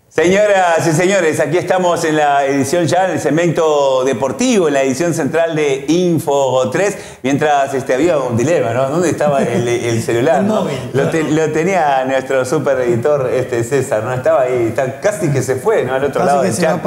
Señoras y señores, aquí estamos en la edición ya, en el segmento deportivo, en la edición central de Info 3, mientras había un dilema, ¿no? ¿Dónde estaba el celular? El ¿no? móvil. Lo tenía nuestro super editor César, ¿no? Estaba ahí, casi que se fue, ¿no? Al otro lado del chat.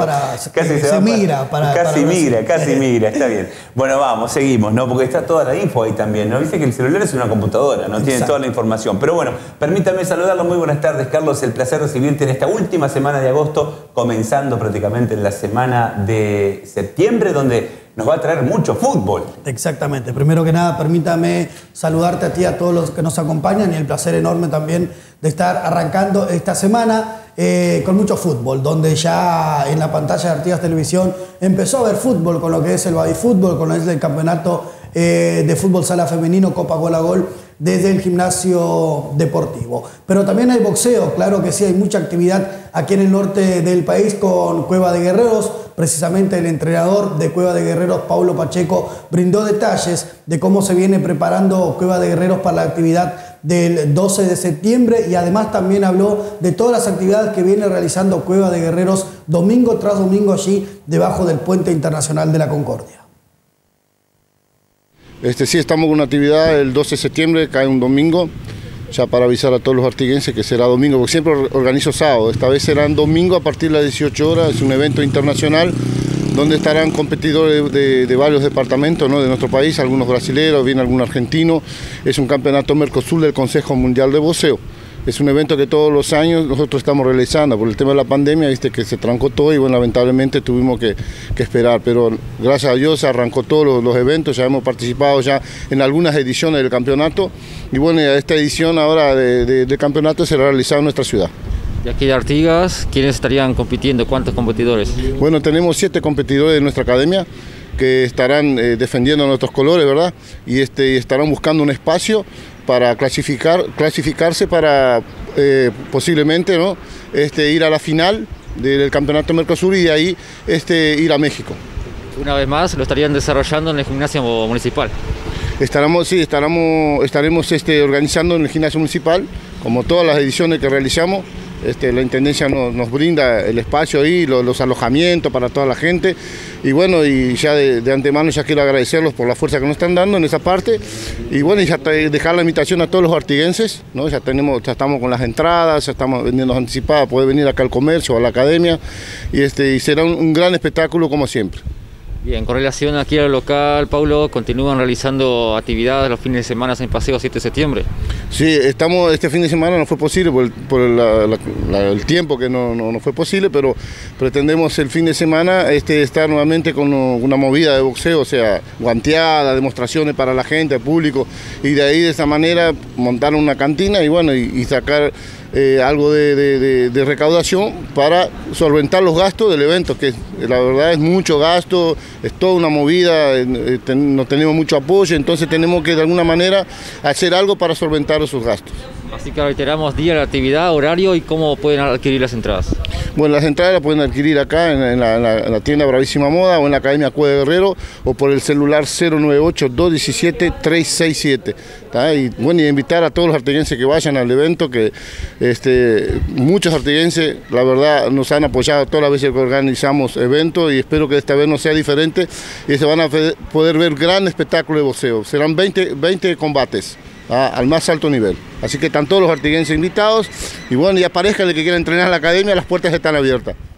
Casi migra, está bien. Bueno, vamos, seguimos, ¿no? Porque está toda la info ahí también, ¿no? Viste que el celular es una computadora, ¿no? Tiene toda la información. Pero bueno, permítame saludarlo. Muy buenas tardes, Carlos. El placer recibirte en esta última semana de agosto, comenzando prácticamente en la semana de septiembre, donde nos va a traer mucho fútbol. Exactamente. Primero que nada, permítame saludarte a ti, a todos los que nos acompañan, y el placer enorme también de estar arrancando esta semana con mucho fútbol, donde ya en la pantalla de Artigas Televisión empezó a haber fútbol con lo que es el Badifútbol, con lo que es el campeonato de fútbol sala femenino, Copa Gol a Gol, desde el gimnasio deportivo. Pero también hay boxeo, claro que sí, hay mucha actividad aquí en el norte del país con Cueva de Guerreros. Precisamente el entrenador de Cueva de Guerreros, Paulo Pacheco, brindó detalles de cómo se viene preparando Cueva de Guerreros para la actividad del 12 de septiembre y además también habló de todas las actividades que viene realizando Cueva de Guerreros domingo tras domingo allí debajo del Puente Internacional de la Concordia. Sí, estamos con una actividad el 12 de septiembre, cae un domingo, ya para avisar a todos los artiguenses que será domingo, porque siempre organizo sábado, esta vez serán domingo a partir de las 18 horas, es un evento internacional donde estarán competidores de varios departamentos, ¿no?, de nuestro país, algunos brasileños, viene algún argentino, es un campeonato Mercosur del Consejo Mundial de Boxeo. Es un evento que todos los años nosotros estamos realizando. Por el tema de la pandemia, viste que se trancó todo y bueno, lamentablemente tuvimos que esperar. Pero gracias a Dios se arrancó todos los eventos, ya hemos participado ya en algunas ediciones del campeonato. Y bueno, esta edición ahora del campeonato será realizada en nuestra ciudad. Y aquí de Artigas, ¿quiénes estarían compitiendo? ¿Cuántos competidores? Bueno, tenemos 7 competidores de nuestra academia que estarán defendiendo nuestros colores, ¿verdad? Y estarán buscando un espacio para clasificarse para posiblemente, ¿no?, ir a la final del campeonato Mercosur y de ahí ir a México. Una vez más, lo estarían desarrollando en el gimnasio municipal. Estaremos organizando en el gimnasio municipal, como todas las ediciones que realizamos. La Intendencia nos brinda el espacio ahí, los alojamientos para toda la gente. Y bueno, y ya de antemano ya quiero agradecerlos por la fuerza que nos están dando en esa parte. Y bueno, y ya dejar la invitación a todos los artiguenses, ¿no? Ya estamos con las entradas, ya estamos vendiendo anticipadas, puede venir acá al comercio o a la academia. Y será un gran espectáculo como siempre. Bien, con relación aquí al local, Paulo, ¿continúan realizando actividades los fines de semana en Paseo 7 de septiembre? Sí, este fin de semana no fue posible por el tiempo que no fue posible, pero pretendemos el fin de semana estar nuevamente con una movida de boxeo, o sea, guanteada, demostraciones para la gente, el público, y de ahí de esa manera montar una cantina y bueno, y sacar algo de recaudación para solventar los gastos del evento, que la verdad es mucho gasto, es toda una movida, no tenemos mucho apoyo, entonces tenemos que de alguna manera hacer algo para solventar esos gastos. Así que reiteramos día de la actividad, horario y cómo pueden adquirir las entradas. Bueno, las entradas las pueden adquirir acá en la tienda Bravísima Moda o en la Academia Cueva de Guerrero o por el celular 098-217-367. Y bueno, y invitar a todos los artiguenses que vayan al evento, que muchos artiguenses, la verdad, nos han apoyado todas las veces que organizamos eventos y espero que esta vez no sea diferente y se van a poder ver gran espectáculo de boxeo. Serán 20 combates al más alto nivel. Así que están todos los artiguenses invitados y bueno, y aparezca el que quiera entrenar en la academia, las puertas están abiertas.